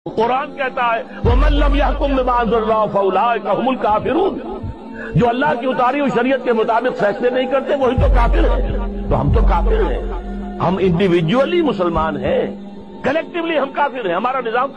कुरान कहता है वमन लम यहकुम बिमा अंज़लल्लाहु फउलाइका हुमुल काफिरून। जो अल्लाह की उतारी हुई शरीयत के मुताबिक फैसले नहीं करते वही तो काफिर है। तो हम तो काफिर हैं, हम इंडिविजुअली मुसलमान हैं, कलेक्टिवली हम काफिर हैं, हमारा निजाम